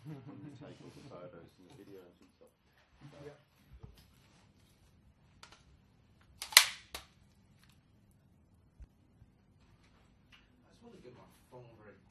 when you take all the photos and the videos and stuff. So. Yeah. I just want to get my phone very